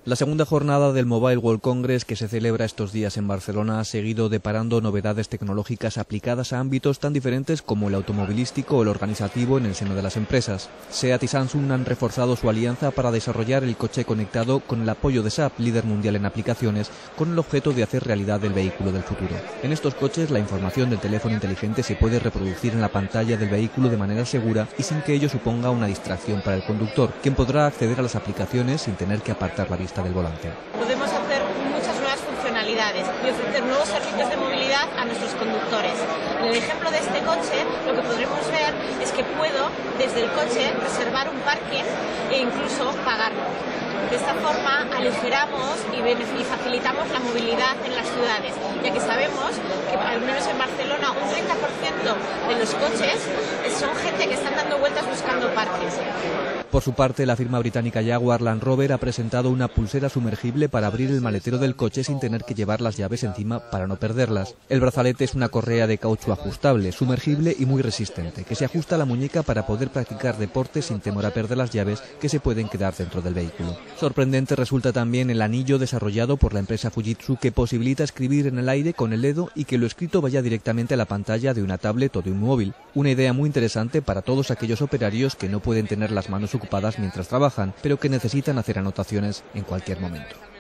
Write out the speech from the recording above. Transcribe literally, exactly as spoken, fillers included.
La segunda jornada del Mobile World Congress, que se celebra estos días en Barcelona, ha seguido deparando novedades tecnológicas aplicadas a ámbitos tan diferentes como el automovilístico o el organizativo en el seno de las empresas. SEAT y Samsung han reforzado su alianza para desarrollar el coche conectado con el apoyo de S A P, líder mundial en aplicaciones, con el objeto de hacer realidad el vehículo del futuro. En estos coches, la información del teléfono inteligente se puede reproducir en la pantalla del vehículo de manera segura y sin que ello suponga una distracción para el conductor, quien podrá acceder a las aplicaciones sin tener que apartar la vista del volante. Podemos hacer muchas nuevas funcionalidades y ofrecer nuevos servicios de movilidad a nuestros conductores. En el ejemplo de este coche, lo que podremos ver es que puedo, desde el coche, reservar un parking e incluso pagarlo. De esta forma aligeramos y facilitamos la movilidad en las ciudades, ya que sabemos que, al menos en Barcelona, un treinta por ciento de los coches son gente que están dando vueltas buscando parques. Por su parte, la firma británica Jaguar Land Rover ha presentado una pulsera sumergible para abrir el maletero del coche sin tener que llevar las llaves encima para no perderlas. El brazalete es una correa de caucho ajustable, sumergible y muy resistente, que se ajusta a la muñeca para poder practicar deporte sin temor a perder las llaves que se pueden quedar dentro del vehículo. Sorprendente resulta también el anillo desarrollado por la empresa Fujitsu, que posibilita escribir en el aire con el dedo y que lo escrito vaya directamente a la pantalla de una tablet o de un móvil. Una idea muy interesante para todos aquellos operarios que no pueden tener las manos ocupadas mientras trabajan, pero que necesitan hacer anotaciones en cualquier momento.